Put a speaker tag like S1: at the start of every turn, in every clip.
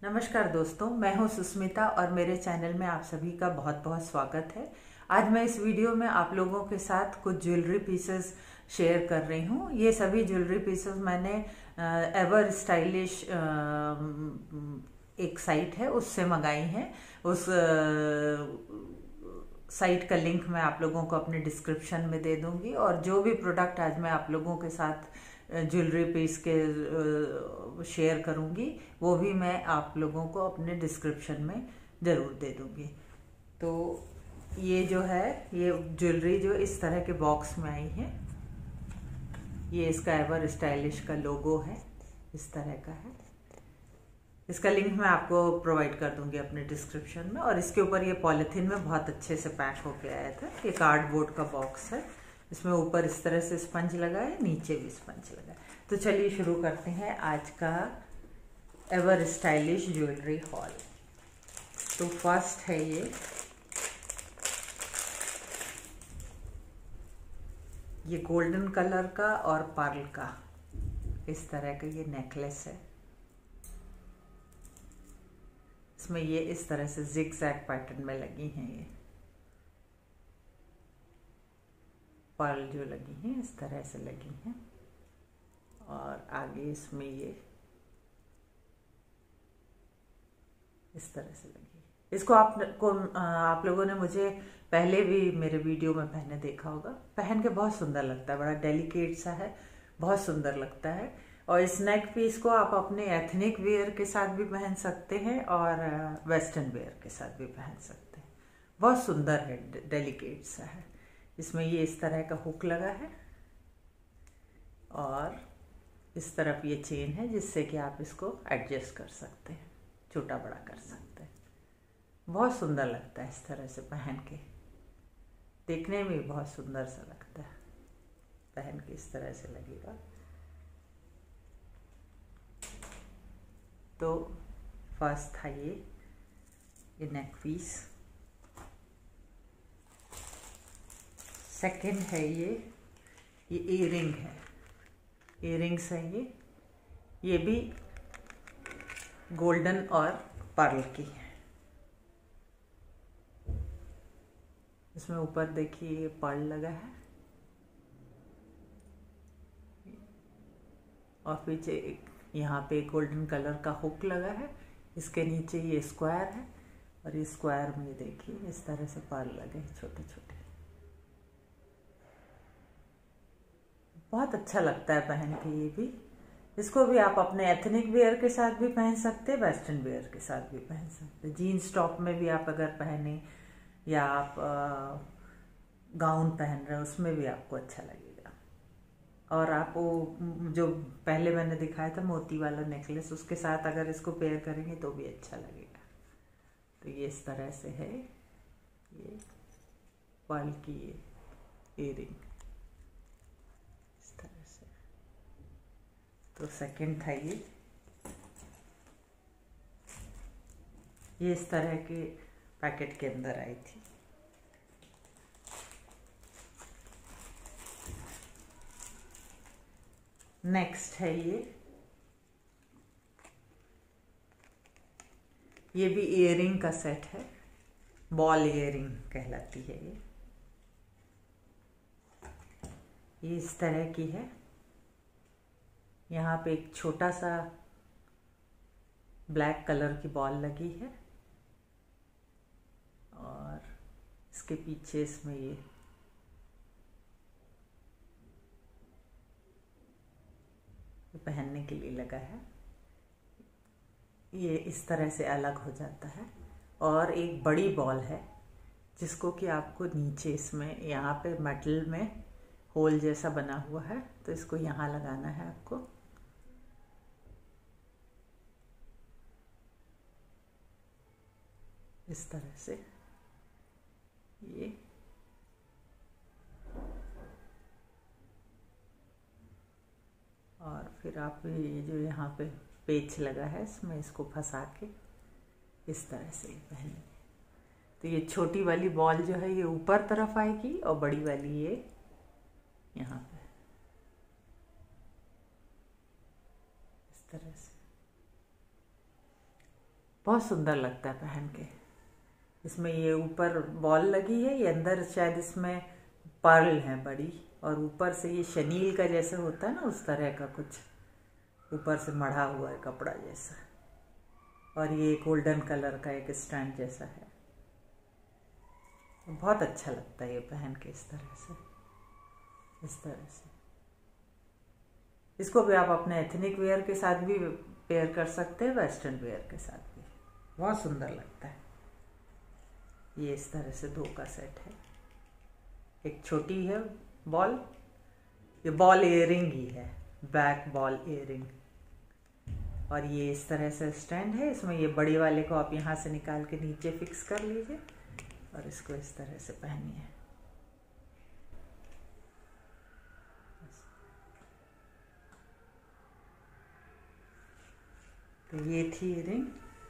S1: नमस्कार दोस्तों, मैं हूं सुस्मिता और मेरे चैनल में आप सभी का बहुत बहुत स्वागत है। आज मैं इस वीडियो में आप लोगों के साथ कुछ ज्वेलरी पीसेस शेयर कर रही हूं। ये सभी ज्वेलरी पीसेस मैंने एवर स्टाइलिश एक साइट है उससे मंगाई हैं। उस साइट का लिंक मैं आप लोगों को अपने डिस्क्रिप्शन में दे दूंगी और जो भी प्रोडक्ट आज मैं आप लोगों के साथ ज्वेलरी पीस के शेयर करूंगी वो भी मैं आप लोगों को अपने डिस्क्रिप्शन में ज़रूर दे दूंगी। तो ये जो है, ये ज्वेलरी जो इस तरह के बॉक्स में आई है, ये इसका एवर स्टाइलिश का लोगो है, इस तरह का है। इसका लिंक मैं आपको प्रोवाइड कर दूंगी अपने डिस्क्रिप्शन में। और इसके ऊपर ये पॉलिथीन में बहुत अच्छे से पैक होके आया था। ये कार्डबोर्ड का बॉक्स है, इसमें ऊपर इस तरह से स्पंज लगा है, नीचे भी स्पंज लगा है। तो चलिए शुरू करते हैं आज का एवर स्टाइलिश ज्वेलरी हॉल। तो फर्स्ट है ये गोल्डन कलर का और पर्ल का इस तरह का ये नेकलेस है। इसमें ये इस तरह से जिगजैग पैटर्न में लगी हैं। ये पर्ल जो लगी हैं इस तरह से लगी हैं और आगे इसमें ये इस तरह से लगी। इसको आप लोगों ने मुझे पहले भी मेरे वीडियो में पहने देखा होगा। पहन के बहुत सुंदर लगता है, बड़ा डेलिकेट सा है, बहुत सुंदर लगता है। और इस नेक पीस को आप अपने एथनिक वेयर के साथ भी पहन सकते हैं और वेस्टर्न वेयर के साथ भी पहन सकते हैं। बहुत सुंदर है, डेलिकेट सा है। इसमें ये इस तरह का हुक लगा है और इस तरफ ये चेन है जिससे कि आप इसको एडजस्ट कर सकते हैं, छोटा बड़ा कर सकते हैं। बहुत सुंदर लगता है इस तरह से पहन के, देखने में भी बहुत सुंदर सा लगता है। पहन के इस तरह से लगेगा। तो फर्स्ट था ये नेक पीस। सेकंड है ये इयरिंग है, इयरिंग्स है ये भी गोल्डन और पर्ल की है। इसमें ऊपर देखिए ये पर्ल लगा है और पीछे एक यहाँ पे गोल्डन कलर का हुक लगा है। इसके नीचे ये स्क्वायर है और ये स्क्वायर में देखिए इस तरह से पर्ल लगे हैं छोटे छोटे। बहुत अच्छा लगता है पहन के ये भी। इसको भी आप अपने एथनिक वेयर के साथ भी पहन सकते हैं, वेस्टर्न वेयर के साथ भी पहन सकते हैं। जीन्स टॉप में भी आप अगर पहने या आप गाउन पहन रहे हैं उसमें भी आपको अच्छा लगेगा। और आप वो जो पहले मैंने दिखाया था मोती वाला नेकलेस, उसके साथ अगर इसको पेयर करेंगे तो भी अच्छा लगेगा। तो ये इस तरह से है, ये पर्ल की ये इयरिंग इस तरह से। तो सेकंड था ये इस तरह के पैकेट के अंदर आई थी। नेक्स्ट है ये भी इयरिंग का सेट है, बॉल इयरिंग कहलाती है ये इस तरह की है। यहाँ पे एक छोटा सा ब्लैक कलर की बॉल लगी है और इसके पीछे इसमें ये पहनने के लिए लगा है। ये इस तरह से अलग हो जाता है और एक बड़ी बॉल है जिसको कि आपको नीचे इसमें यहाँ पे मेटल में होल जैसा बना हुआ है, तो इसको यहाँ लगाना है आपको। इस तरह से ये और फिर आप ये जो यहाँ पे पेच लगा है इसमें इसको फंसा के इस तरह से पहनेंगे। तो ये छोटी वाली बॉल जो है ये ऊपर तरफ आएगी और बड़ी वाली ये यहाँ पे इस तरह से। बहुत सुंदर लगता है पहन के। इसमें ये ऊपर बॉल लगी है, ये अंदर शायद इसमें पर्ल है बड़ी, और ऊपर से ये शनील का जैसे होता है ना, उस तरह का कुछ ऊपर से मढ़ा हुआ है कपड़ा जैसा, और ये गोल्डन कलर का एक स्टैंड जैसा है। बहुत अच्छा लगता है ये पहन के इस तरह से, इस तरह से। इसको भी आप अपने एथनिक वेयर के साथ भी पेयर कर सकते हैं, वेस्टर्न वेयर के साथ भी बहुत सुंदर लगता है। ये इस तरह से 2 का सेट है। एक छोटी है बॉल, ये बॉल इयरिंग ही है, बैक बॉल इयरिंग, और ये इस तरह से स्टैंड है। इसमें ये बड़ी वाले को आप यहाँ से निकाल के नीचे फिक्स कर लीजिए और इसको इस तरह से पहनिए। तो ये थी इयरिंग।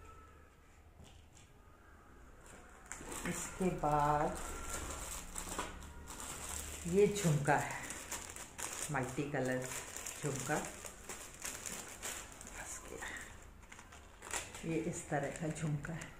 S1: इसके बाद ये झुमका है, मल्टी कलर झुमका। ये इस तरह का झुमका है।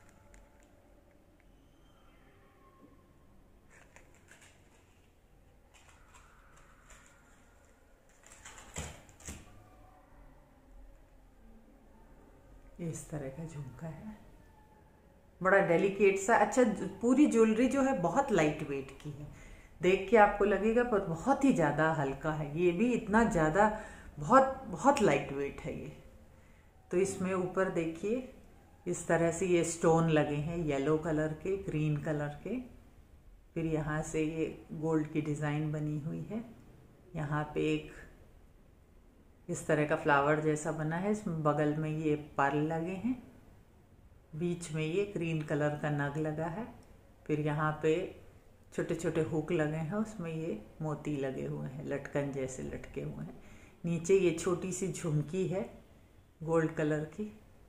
S1: ये इस तरह का झुमका है, बड़ा डेलिकेट सा। अच्छा, पूरी ज्वेलरी जो है बहुत लाइट वेट की है, देख के आपको लगेगा पर बहुत ही ज़्यादा हल्का है। ये भी इतना ज़्यादा बहुत बहुत लाइट वेट है ये। तो इसमें ऊपर देखिए इस तरह से ये स्टोन लगे हैं, येलो कलर के, ग्रीन कलर के। फिर यहाँ से ये गोल्ड की डिज़ाइन बनी हुई है। यहाँ पे एक इस तरह का फ्लावर जैसा बना है, इसमें बगल में ये पर्ल लगे हैं, बीच में ये ग्रीन कलर का नग लगा है। फिर यहाँ पे छोटे छोटे हुक लगे हैं, उसमें ये मोती लगे हुए हैं, लटकन जैसे लटके हुए हैं। नीचे ये छोटी सी झुमकी है गोल्ड कलर की,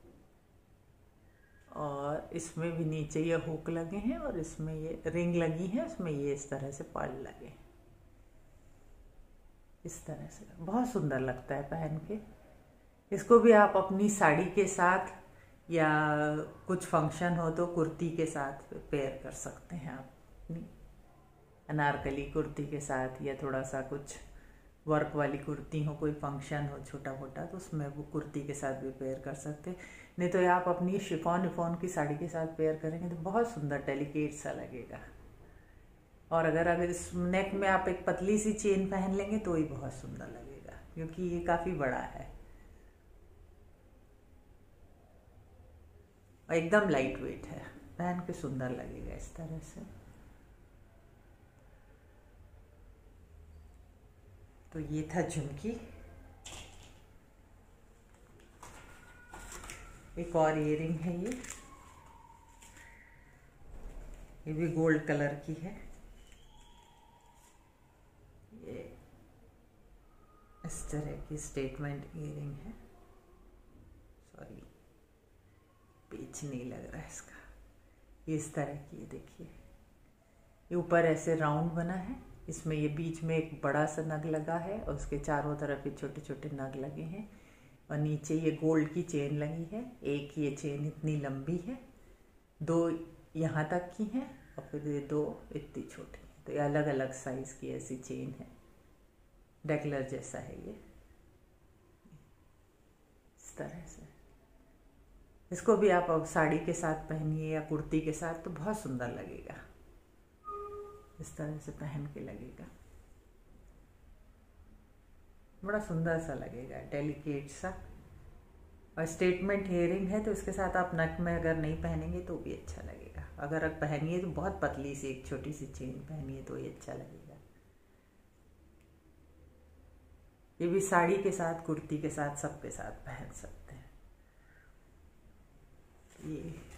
S1: और इसमें भी नीचे ये हुक लगे हैं, और इसमें ये रिंग लगी है, उसमें ये इस तरह से पर्ल लगे हैं। इस तरह से बहुत सुंदर लगता है पहन के। इसको भी आप अपनी साड़ी के साथ या कुछ फंक्शन हो तो कुर्ती के साथ पेयर कर सकते हैं आप, अपनी अनारकली कुर्ती के साथ, या थोड़ा सा कुछ वर्क वाली कुर्ती हो, कोई फंक्शन हो छोटा मोटा, तो उसमें वो कुर्ती के साथ भी पेयर कर सकते हैं। नहीं तो आप अपनी शिफॉन की साड़ी के साथ पेयर करेंगे तो बहुत सुंदर डेलिकेट सा लगेगा। और अगर इस नेक में आप एक पतली सी चेन पहन लेंगे तो ही बहुत सुंदर लगेगा, क्योंकि ये काफ़ी बड़ा है और एकदम लाइट वेट है, पहन के सुंदर लगेगा इस तरह से। तो ये था झुमकी। एक और इयरिंग है, ये भी गोल्ड कलर की है। ये इस तरह की स्टेटमेंट इयरिंग है। सॉरी, पेच नहीं लग रहा है इसका। ये इस तरह की, ये देखिए, ये ऊपर ऐसे राउंड बना है, इसमें ये बीच में एक बड़ा सा नग लगा है और उसके चारों तरफ ये छोटे छोटे नग लगे हैं, और नीचे ये गोल्ड की चेन लगी है। एक ये चेन इतनी लंबी है, 2 यहाँ तक की हैं, और फिर ये 2 इतनी छोटी हैं। तो ये अलग अलग साइज़ की ऐसी चेन है, डेकलर जैसा है ये, इस तरह से। इसको भी आप अब साड़ी के साथ पहनिए या कुर्ती के साथ तो बहुत सुंदर लगेगा, इस तरह से पहन के लगेगा, बड़ा सुंदर सा लगेगा, डेलिकेट सा। और स्टेटमेंट इयरिंग है तो इसके साथ आप नक में अगर नहीं पहनेंगे तो भी अच्छा लगेगा। अगर आप पहनिए तो बहुत पतली सी एक छोटी सी चेन पहनिए तो ये अच्छा लगेगा। ये भी साड़ी के साथ, कुर्ती के साथ, सबके साथ पहन सकते हैं। ये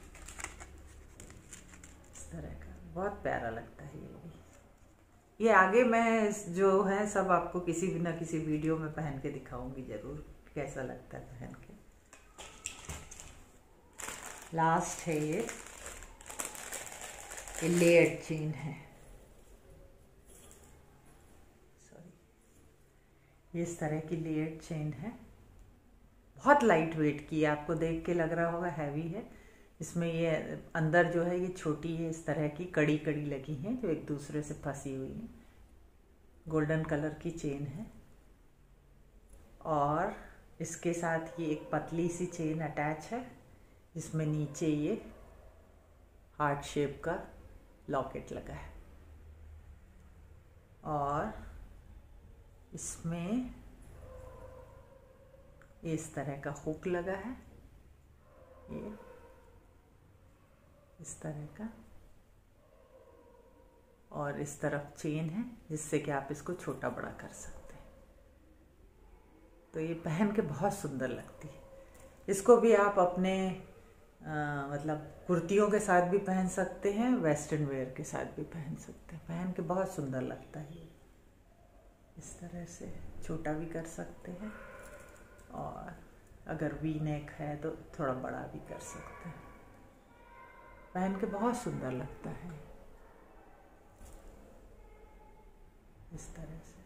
S1: इस तरह का बहुत प्यारा लगता है ये भी। ये आगे मैं जो है सब आपको किसी भी ना किसी वीडियो में पहन के दिखाऊंगी जरूर, कैसा लगता है पहन के। लास्ट है ये लेयर्ड चेन है, सॉरी, ये इस तरह की लेयर्ड चेन है, बहुत लाइट वेट की है, आपको देख के लग रहा होगा हैवी है। इसमें ये अंदर जो है ये छोटी है, इस तरह की कड़ी कड़ी लगी हैं जो एक दूसरे से फंसी हुई हैं। गोल्डन कलर की चेन है और इसके साथ ये एक पतली सी चेन अटैच है जिसमें नीचे ये हार्ट शेप का लॉकेट लगा है और इसमें इस तरह का हुक लगा है, ये इस तरह का, और इस तरफ चेन है जिससे कि आप इसको छोटा बड़ा कर सकते हैं। तो ये पहन के बहुत सुंदर लगती है। इसको भी आप अपने मतलब कुर्तियों के साथ भी पहन सकते हैं, वेस्टर्न वेयर के साथ भी पहन सकते हैं। पहन के बहुत सुंदर लगता है। इस तरह से छोटा भी कर सकते हैं और अगर वी नेक है तो थोड़ा बड़ा भी कर सकते हैं। पहन के बहुत सुंदर लगता है इस तरह से।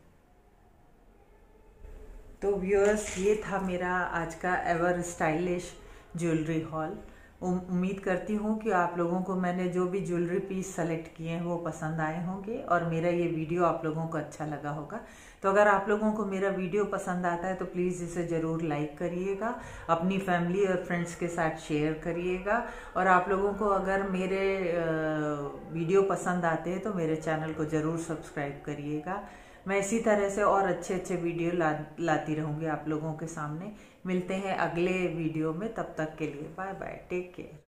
S1: तो व्यूअर्स, ये था मेरा आज का एवर स्टाइलिश ज्वेलरी हॉल। उम्मीद करती हूँ कि आप लोगों को मैंने जो भी ज्वेलरी पीस सेलेक्ट किए हैं वो पसंद आए होंगे और मेरा ये वीडियो आप लोगों को अच्छा लगा होगा। तो अगर आप लोगों को मेरा वीडियो पसंद आता है तो प्लीज़ इसे ज़रूर लाइक करिएगा, अपनी फैमिली और फ्रेंड्स के साथ शेयर करिएगा। और आप लोगों को अगर मेरे वीडियो पसंद आते हैं तो मेरे चैनल को ज़रूर सब्सक्राइब करिएगा। मैं इसी तरह से और अच्छे अच्छे वीडियो लाती रहूँगी आप लोगों के सामने। मिलते हैं अगले वीडियो में, तब तक के लिए बाय बाय, टेक केयर।